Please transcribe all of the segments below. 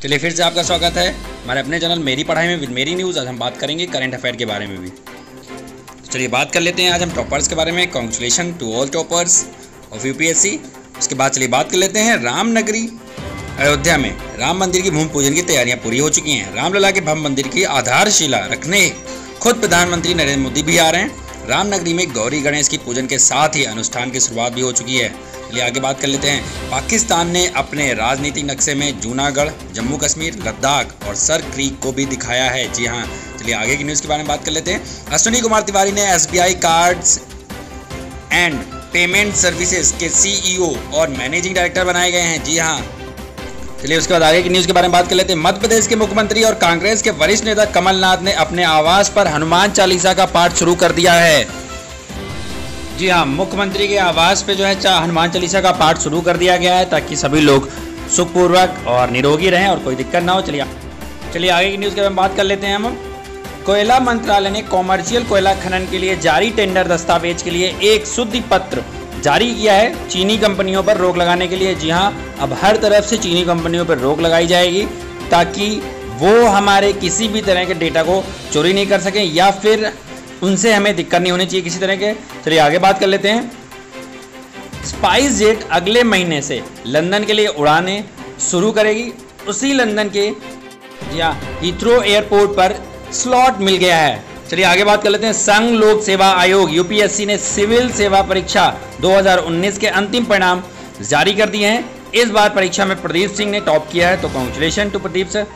चलिए फिर से आपका स्वागत है हमारे अपने चैनल मेरी पढ़ाई में विद मेरी न्यूज़। आज हम बात करेंगे करंट अफेयर के बारे में भी। चलिए बात कर लेते हैं आज हम टॉपर्स के बारे में। Congratulation to all toppers of UPSC. उसके बाद चलिए बात कर लेते हैं रामनगरी अयोध्या में राम मंदिर की भूमि पूजन की तैयारियां पूरी हो चुकी हैं। रामलला के भव्य मंदिर की आधारशिला रखने खुद प्रधानमंत्री नरेंद्र मोदी भी आ रहे हैं। रामनगरी में गौरी गणेश की पूजन के साथ ही अनुष्ठान की शुरुआत भी हो चुकी है। चलिए आगे बात कर लेते हैं। पाकिस्तान ने अपने राजनीतिक नक्शे में जूनागढ़, जम्मू कश्मीर, लद्दाख और सर क्रीक को भी दिखाया है। जी हाँ, चलिए आगे की न्यूज़ के बारे में बात कर लेते हैं। अश्विनी कुमार तिवारी ने SBI cards and payment services के सीईओ और मैनेजिंग डायरेक्टर बनाए गए हैं। जी हाँ, चलिए उसके बाद आगे की न्यूज़ के बारे में बात कर लेते हैं। मध्य प्रदेश के मुख्यमंत्री और कांग्रेस के वरिष्ठ नेता कमलनाथ ने अपने आवास पर हनुमान चालीसा का पाठ शुरू कर दिया है। जी हाँ, मुख्यमंत्री के आवास पे जो है हनुमान चालीसा का पाठ शुरू कर दिया गया है ताकि सभी लोग सुखपूर्वक और निरोगी रहें और कोई दिक्कत ना हो। चलिए आगे की न्यूज़ के बारे में बात कर लेते हैं हम। कोयला मंत्रालय ने कॉमर्शियल कोयला खनन के लिए जारी टेंडर दस्तावेज के लिए एक शुद्धि पत्र जारी किया है चीनी कंपनियों पर रोक लगाने के लिए। जी हाँ, अब हर तरफ से चीनी कंपनियों पर रोक लगाई जाएगी ताकि वो हमारे किसी भी तरह के डेटा को चोरी नहीं कर सकें या फिर उनसे हमें दिक्कत नहीं होनी चाहिए किसी तरह के। चलिए आगे बात कर लेते हैं। स्पाइस जेट अगले महीने से लंदन के लिए उड़ानें शुरू करेगी। उसी लंदन के जी हाँ हीथ्रो एयरपोर्ट पर स्लॉट मिल गया है। चलिए आगे बात कर लेते हैं। संघ लोक सेवा आयोग यूपीएससी ने सिविल सेवा परीक्षा 2019 के अंतिम परिणाम जारी कर दिए हैं। इस बार परीक्षा में प्रदीप सिंह ने टॉप किया है, तो कांग्रेचुलेशन टू प्रदीप सर।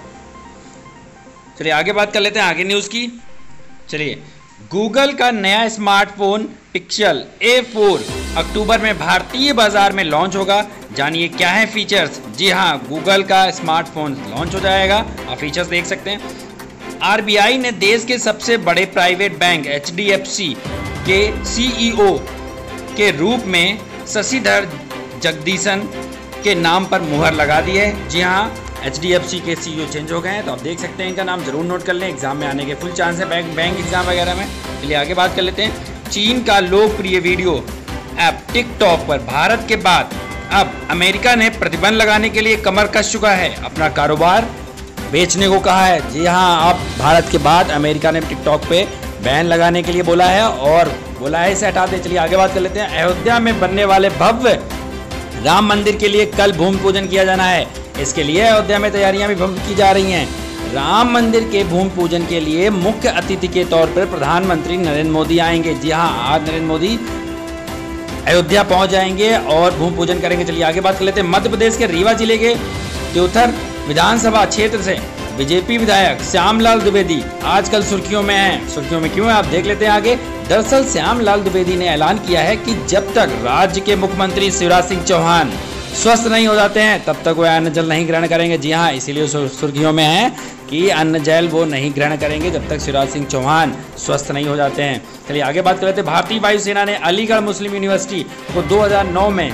चलिए आगे बात कर लेते हैं आगे न्यूज़ की। चलिए, गूगल का नया स्मार्टफोन पिक्सल A4 अक्टूबर में भारतीय बाजार में लॉन्च होगा। जानिए क्या है फीचर्स। जी हाँ, गूगल का स्मार्टफोन लॉन्च हो जाएगा, आप फीचर्स देख सकते हैं। आरबीआई ने देश के सबसे बड़े प्राइवेट बैंक HDFC के सीईओ के रूप में शशिधर जगदीशन के नाम पर मुहर लगा दी है। जी हाँ, HDFC के सीईओ चेंज हो गए हैं, तो आप देख सकते हैं इनका नाम जरूर नोट कर लें। एग्जाम में आने के फुल चांस है बैंक एग्जाम वगैरह में। चलिए आगे बात कर लेते हैं। चीन का लोकप्रिय वीडियो ऐप टिकटॉक पर भारत के बाद अब अमेरिका ने प्रतिबंध लगाने के लिए कमर कस चुका है, अपना कारोबार बेचने को कहा है। जी हाँ, अब भारत के बाद अमेरिका ने टिकटॉक पे बैन लगाने के लिए बोला है और बोला है इसे हटा दे। चलिए आगे बात कर लेते हैं। अयोध्या में बनने वाले भव्य राम मंदिर के लिए कल भूमि पूजन किया जाना है। इसके लिए अयोध्या में तैयारियां भी की जा रही हैं। राम मंदिर के भूमि पूजन के लिए मुख्य अतिथि के तौर पर प्रधानमंत्री नरेंद्र मोदी आएंगे। जी हाँ, आज नरेंद्र मोदी अयोध्या पहुंच जाएंगे और भूमि पूजन करेंगे। चलिए आगे बात कर लेते हैं। मध्य प्रदेश के रीवा जिले के त्योथर विधानसभा क्षेत्र से बीजेपी विधायक श्यामलाल द्विवेदी आजकल सुर्खियों में हैं। सुर्खियों में क्यों है, आप देख लेते हैं आगे। दरअसल श्यामलाल द्विवेदी ने ऐलान किया है कि जब तक राज्य के मुख्यमंत्री शिवराज सिंह चौहान स्वस्थ नहीं हो जाते हैं तब तक वो अन्न जल नहीं ग्रहण करेंगे। जी हाँ, इसीलिए सुर्खियों में है कि अन्न जल वो नहीं ग्रहण करेंगे जब तक शिवराज सिंह चौहान स्वस्थ नहीं हो जाते हैं। चलिए आगे बात कर लेते हैं। भारतीय वायुसेना ने अलीगढ़ मुस्लिम यूनिवर्सिटी को 2009 में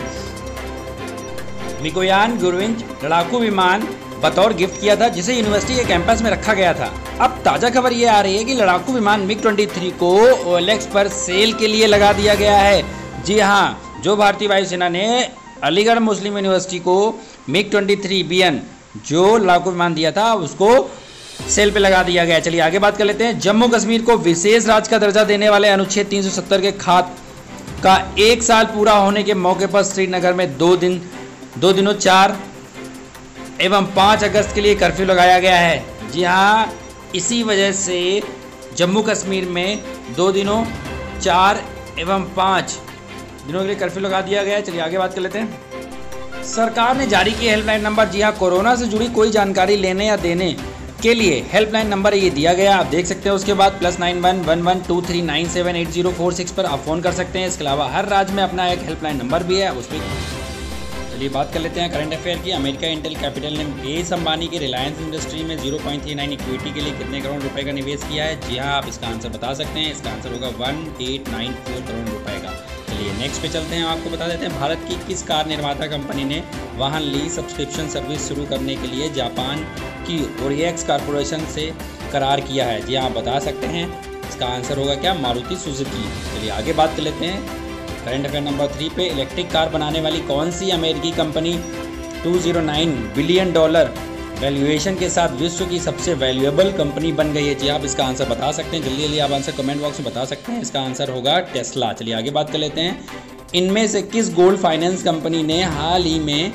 मिगोयान गुरविंच लड़ाकू विमान बतौर गिफ्ट किया था, जिसे यूनिवर्सिटी के कैंपस में रखा गया था। अब ताज़ा खबर ये आ रही है कि लड़ाकू विमान MiG-23 को OLX पर सेल के लिए लगा दिया गया है। जी हाँ, जो भारतीय वायुसेना ने अलीगढ़ मुस्लिम यूनिवर्सिटी को MiG-23BN जो लड़ाकू विमान दिया था उसको सेल पे लगा दिया गया। चलिए आगे बात कर लेते हैं। जम्मू कश्मीर को विशेष राज्य का दर्जा देने वाले अनुच्छेद 370 के खात का 1 साल पूरा होने के मौके पर श्रीनगर में 2 दिनों 4 एवं 5 अगस्त के लिए कर्फ्यू लगाया गया है। जी हाँ, इसी वजह से जम्मू कश्मीर में 2 दिनों 4 एवं 5 दिनों के लिए कर्फ्यू लगा दिया गया है। चलिए आगे बात कर लेते हैं। सरकार ने जारी किया हेल्पलाइन नंबर। जी हाँ, कोरोना से जुड़ी कोई जानकारी लेने या देने के लिए हेल्पलाइन नंबर ये दिया गया, आप देख सकते हैं। उसके बाद +91 1123978046 पर आप फ़ोन कर सकते हैं। इसके अलावा हर राज्य में अपना एक हेल्पलाइन नंबर भी है, उस पर। चलिए बात कर लेते हैं करंट अफेयर की। अमेरिका इंटेल कैपिटल ने मुकेश अंबानी की रिलायंस इंडस्ट्री में 0.39 इक्विटी के लिए कितने करोड़ रुपए का निवेश किया है। जी हाँ, आप इसका आंसर बता सकते हैं। इसका आंसर होगा 1894 करोड़ रुपए का। चलिए नेक्स्ट पे चलते हैं। आपको बता देते हैं भारत की किस कार निर्माता कंपनी ने वाहन लीज सब्सक्रिप्शन सर्विस शुरू करने के लिए जापान की ओरिएक्स कॉर्पोरेशन से करार किया है। जी हाँ, आप बता सकते हैं। इसका आंसर होगा क्या, मारुति सुजुकी। चलिए आगे बात कर लेते हैं करंट अफेयर नंबर 3 पे। इलेक्ट्रिक कार बनाने वाली कौन सी अमेरिकी कंपनी $209 बिलियन वैल्यूएशन के साथ विश्व की सबसे वैल्यूएबल कंपनी बन गई है। जी आप इसका आंसर बता सकते हैं, जल्दी जल्दी आप आंसर कमेंट बॉक्स में बता सकते हैं। इसका आंसर होगा टेस्ला। चलिए आगे बात कर लेते हैं। इनमें से किस गोल्ड फाइनेंस कंपनी ने हाल ही में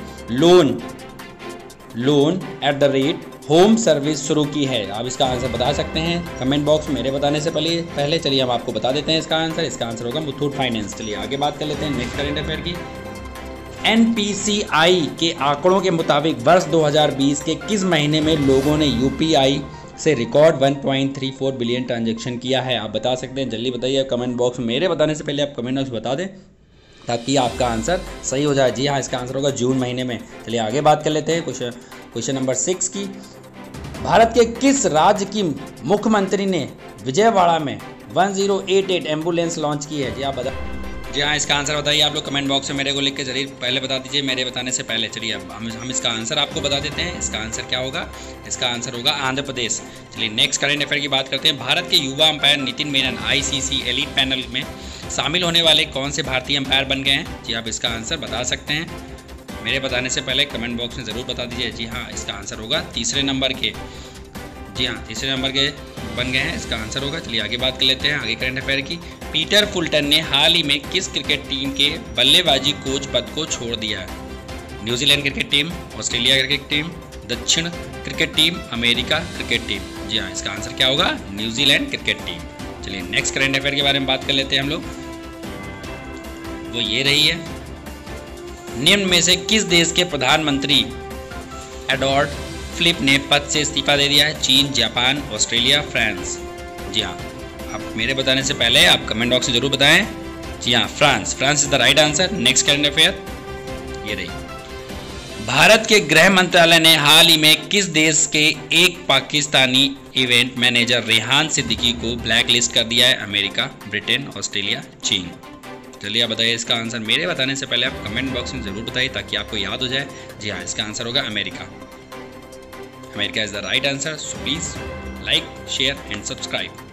loan at the rate home service शुरू की है? आप इसका आंसर बता सकते हैं कमेंट बॉक्स में मेरे बताने से पहले चलिए हम आपको बता देते हैं इसका आंसर होगा मुथूट फाइनेंस। चलिए आगे बात कर लेते हैं नेक्स्ट करंट अफेयर की। NPCI के आंकड़ों के मुताबिक वर्ष 2020 के किस महीने में लोगों ने UPI से रिकॉर्ड 1.34 बिलियन ट्रांजैक्शन किया है? आप बता सकते हैं, जल्दी बताइए कमेंट बॉक्स में। मेरे बताने से पहले आप कमेंट बॉक्स में बता दें ताकि आपका आंसर सही हो जाए। जी हाँ, इसका आंसर होगा जून महीने में। चलिए आगे बात कर लेते हैं क्वेश्चन नंबर 6 की। भारत के किस राज्य की मुख्यमंत्री ने विजयवाड़ा में 1088 एम्बुलेंस लॉन्च की है? जी आप बता। जी हाँ, इसका आंसर बताइए आप लोग कमेंट बॉक्स में मेरे को लिख के जरूर पहले बता दीजिए मेरे बताने से पहले। चलिए अब हम इसका आंसर आपको बता देते हैं। इसका आंसर क्या होगा? इसका आंसर होगा आंध्र प्रदेश। चलिए नेक्स्ट करंट अफेयर की बात करते हैं। भारत के युवा umpire Nitin Menon ICC elite panel में शामिल होने वाले कौन से भारतीय अंपायर बन गए हैं? जी आप इसका आंसर बता सकते हैं, मेरे बताने से पहले कमेंट बॉक्स में ज़रूर बता दीजिए। जी हाँ, इसका आंसर होगा तीसरे नंबर के। जी हाँ, तीसरे नंबर के बन गए हैं, इसका आंसर होगा। चलिए आगे बात कर लेते हैं आगे करंट अफेयर की। पीटर फुलटन ने हाल ही में किस क्रिकेट टीम के बल्लेबाजी कोच पद को छोड़ दिया है? New Zealand cricket team, Australia cricket team, दक्षिण cricket team, America cricket team. जी हाँ, इसका आंसर क्या होगा? New Zealand cricket team. चलिए नेक्स्ट करंट अफेयर के बारे में बात कर लेते हैं हम लोग, वो ये रही है। निम्न में से किस देश के प्रधानमंत्री एडवर्ड फिलिप ने पद से इस्तीफा दे दिया है? चीन, जापान, ऑस्ट्रेलिया, फ्रांस। जी हाँ, आप मेरे बताने से पहले आप कमेंट बॉक्स में जरूर बताएं। जी हाँ, France is the right answer. Next current affair ये रही। भारत के गृह मंत्रालय ने हाल ही में किस देश के एक पाकिस्तानी इवेंट मैनेजर रेहान सिद्दीकी को ब्लैक लिस्ट कर दिया है? अमेरिका, ब्रिटेन, ऑस्ट्रेलिया, चीन। चलिए आप बताइए इसका आंसर। मेरे बताने से पहले आप कमेंट बॉक्स में ज़रूर बताइए ताकि आपको याद हो जाए। जी हाँ, इसका आंसर होगा America is the right answer. So please like, share and subscribe.